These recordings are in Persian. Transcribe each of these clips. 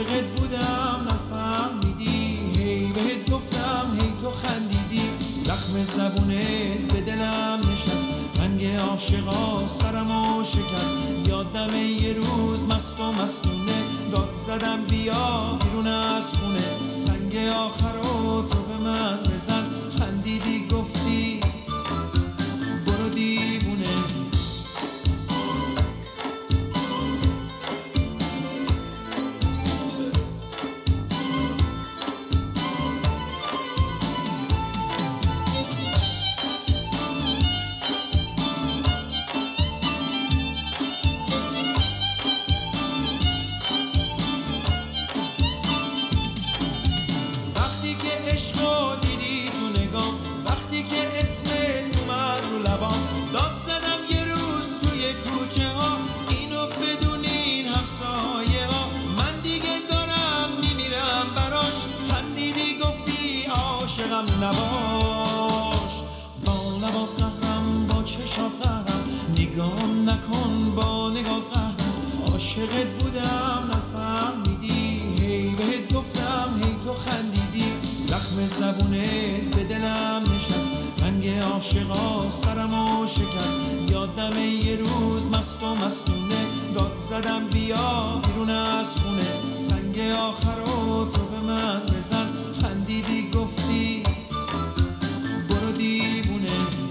عاشقت بودم نفهمیدی، هی بهت گفتم هی تو خندیدی. زخم زبونت به دلم نشست، سنگ عاشقا سرمو شکست. یادم یه روز مست و مستونه داد زدم بیا بیرون از خونه. سنگ آخرو تو به من بزن، خندیدی گفتی برو دیوونه. وقتی که عشقو دیدی تو نگام، وقتی که اسمت اومد رو لبام، داد زدم یه روز توی کوچه ها، اینو بدونین همسایه ها. من دیگه دارم میمیرم براش، خندیدی گفتی عاشقم نباش. با لبات قهرم با چشات قهرم، نگام نکن با نگاه قهرم. عاشقت بودم نفهمیدی، هی بهت گفتم هی تو خندیدی. زخم زبونت به دلم نشست، سنگ عاشقا سرمو شکست. یادم یه روز مست و مستونه داد زدم بیا بیرون از خونه. سنگ آخرو تو به من بزن، خندیدی گفتی برو دیوونه.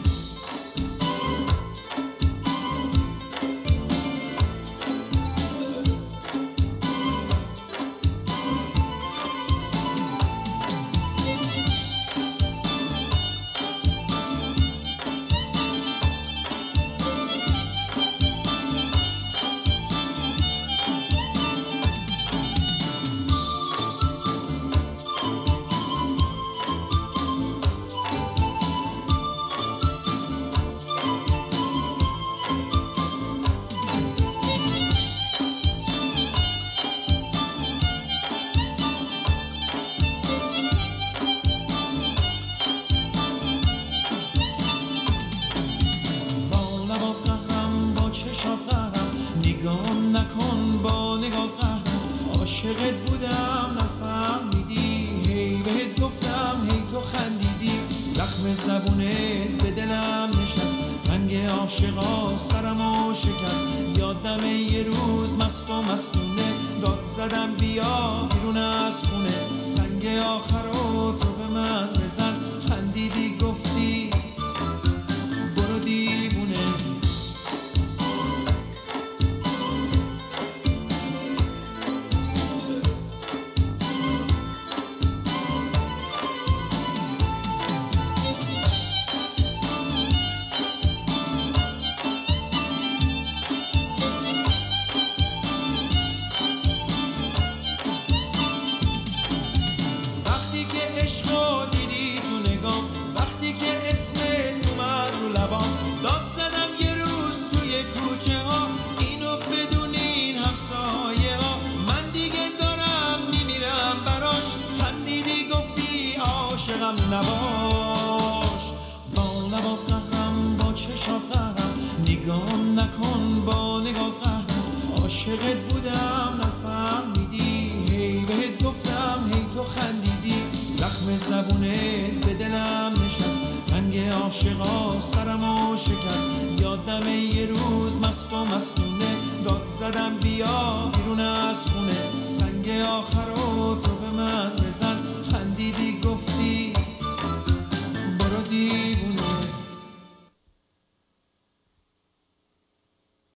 نگام نکن با نگاه قهرم. عاشقت بودم نفهمیدی، هی بهت گفتم هی تو خندیدی. زخم زبونت به دلم نشست، سنگ عاشقا سرمو شکست. یادم یه روز مست و مستونه داد زدم بیا بیرون از خونه. سنگ آخرو تو به من بزن، خندیدی گفتی برو دیوونه. وقتی که عشقو دیدی تو نگام، وقتی که اسمت اومد رو لبام، داد زدم یه روز توی کوچه ها، اینو بدونین همسایه ها. من دیگه دارم میمیرم براش، خندیدی گفتی عاشقم نباش. با لبات قهرم با چشات قهرم، نگام نکن با نگاه قهرم. عاشقت بودم نفهمیدی، هی بهت گفتم هی تو خندیدی. زخم زبونت به دلم نشست، سنگ عاشقا سرمو شکست. یادم یه روز مست و مستونه داد زدم بیا بیرون از خونه. سنگ آخرو تو به من بزن، خندیدی